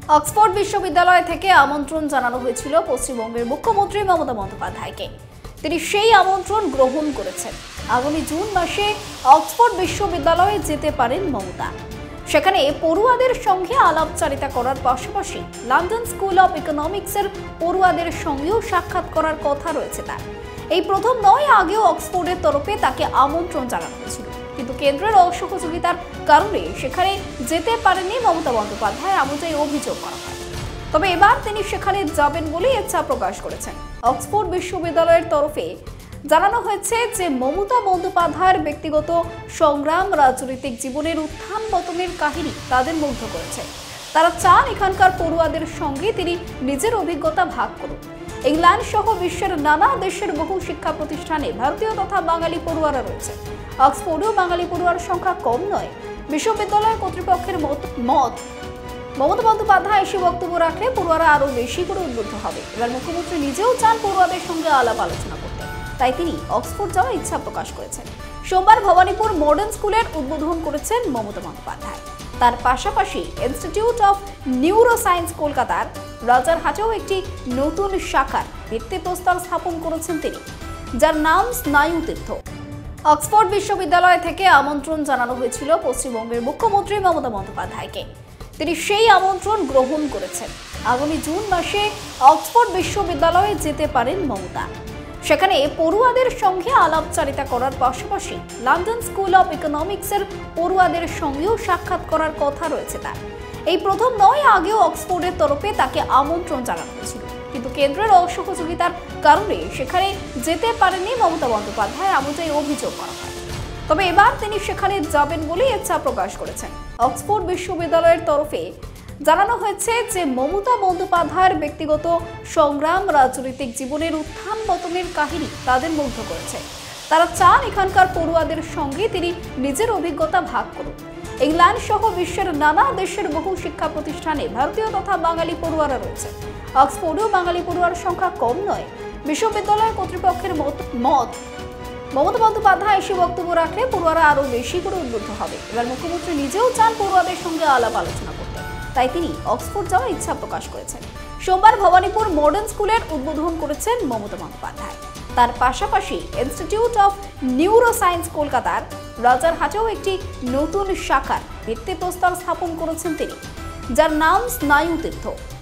Oxford বিশ্ববিদ্যালয় থেকে আমন্ত্রণ জানানো হয়েছিল পশ্চিমবঙ্গের মুখ্যমন্ত্রী মমতা বন্দ্যোপাধ্যায়কে। তিনি সেই আমন্ত্রণ গ্রহণ করেছেন। আগামী জুন মাসে অক্সফোর্ড বিশ্ববিদ্যালয়ে যেতে পারেন মমতা। সেখানে পড়ুয়াদের সঙ্গে আলাপচারিতা করার পাশাপাশি লন্ডন স্কুল অব ইকোনমিক্সের পড়ুয়াদের সঙ্গেও সাক্ষাৎ করার কথা রয়েছে তার। এই প্রথম নয়, আগেও অক্সফোর্ডের তরফে তাকে আমন্ত্রণ জানানো হয়েছিল, কিন্তু কেন্দ্রের অসহযোগিতার কারণে সেখানে যেতে পারেননি মমতা বন্দ্যোপাধ্যায়, এমনটাই অভিযোগ করা হয়। তবে এবার তিনি সেখানে যাবেন বলেই ইচ্ছা প্রকাশ করেছেন। অক্সফোর্ড বিশ্ববিদ্যালয়ের তরফে জানানো হয়েছে যে মমতা বন্দ্যোপাধ্যায়ের ব্যক্তিগত সংগ্রাম, রাজনৈতিক জীবনের উত্থান পতনের কাহিনী তাদের মুগ্ধ করেছে। তারা চান এখানকার পড়ুয়াদের সঙ্গে তিনি নিজের অভিজ্ঞতা ভাগ করুন। ইংল্যান্ড সহ বিশ্বের নানা দেশের বহু শিক্ষা প্রতিষ্ঠানে ভারতীয় তথা বাঙালি পড়ুয়ারা রয়েছে। অক্সফোর্ডেও বাঙালি পড়ুয়ার সংখ্যা কম নয়। বিশ্ববিদ্যালয় কর্তৃপক্ষের মত মমতা বন্দ্যোপাধ্যায় এসে বক্তব্য রাখলে পড়ুয়ারা আরো বেশি করে উদ্বুদ্ধ হবে। এবার মুখ্যমন্ত্রী নিজেও চান পড়ুয়াদের সঙ্গে আলাপ আলোচনা করতে, তাই তিনি অক্সফোর্ড যাওয়ার ইচ্ছা প্রকাশ করেছেন। সোমবার ভবানীপুর মডার্ন স্কুলের উদ্বোধন করেছেন মমতা বন্দ্যোপাধ্যায়। তার পাশাপাশি ইনস্টিটিউট অফ নিউরো সায়েন্স কলকাতার রাজারহাটেও একটি নতুন শাখার ভিত্তিপ্রস্তর স্থাপন করেছেন তিনি, যার নাম স্নায়ু তীর্থ। অক্সফোর্ড বিশ্ববিদ্যালয় থেকে আমন্ত্রণ জানানো হয়েছিল পশ্চিমবঙ্গের মুখ্যমন্ত্রী মমতা বন্দ্যোপাধ্যায়কে। তিনি সেই আমন্ত্রণ গ্রহণ করেছেন। আগামী জুন মাসে অক্সফোর্ড বিশ্ববিদ্যালয়ে যেতে পারেন মমতা। সেখানে পড়ুয়াদের সঙ্গে আলাপচারিতা করার পাশাপাশি লন্ডন স্কুল অব ইকোনমিক্সের পড়ুয়াদের সঙ্গেও সাক্ষাৎ করার কথা রয়েছে তার। এই প্রথম নয়, আগেও অক্সফোর্ডের তরফে তাকে আমন্ত্রণ জানানো হয়েছিল, কিন্তু কেন্দ্রের অসহযোগিতার কারণে সেখানে যেতে পারেননি মমতা বন্দ্যোপাধ্যায়, এমনটাই অভিযোগ করা হয়। তবে এবার তিনি সেখানে যাবেন বলেই ইচ্ছা প্রকাশ করেছেন। অক্সফোর্ড বিশ্ববিদ্যালয়ের তরফে জানানো হয়েছে যে মমতা বন্দ্যোপাধ্যায়ের ব্যক্তিগত সংগ্রাম, রাজনৈতিক জীবনের উত্থান পতনের কাহিনী তাদের মুগ্ধ করেছে। তারা চান এখানকার পড়ুয়াদের সঙ্গে তিনি নিজের অভিজ্ঞতা ভাগ করুন। ইংল্যান্ড সহ বিশ্বের নানা দেশের বহু শিক্ষা প্রতিষ্ঠানে ভারতীয় তথা বাঙালি পড়ুয়ারা রয়েছে। অক্সফোর্ডেও বাঙালি পড়ুয়ার সংখ্যা কম নয়। বিশ্ববিদ্যালয় কর্তৃপক্ষের মত মমতা বন্দ্যোপাধ্যায় এসে বক্তব্য রাখলে পড়ুয়ারা আরো বেশি করে উদ্বুদ্ধ হবে। এবার মুখ্যমন্ত্রী নিজেও চান পড়ুয়াদের সঙ্গে আলাপ আলোচনা করতে, তাই তিনি অক্সফোর্ড যাওয়ার ইচ্ছা প্রকাশ করেছেন। সোমবার ভবানীপুর মডার্ন স্কুলের উদ্বোধন করেছেন মমতা বন্দ্যোপাধ্যায়। তার পাশাপাশি ইনস্টিটিউট অফ নিউরো সায়েন্স কলকাতার রাজারহাটেও একটি নতুন শাখার ভিত্তিপ্রস্তর স্থাপন করেছেন তিনি, যার নাম স্নায়ু তীর্থ।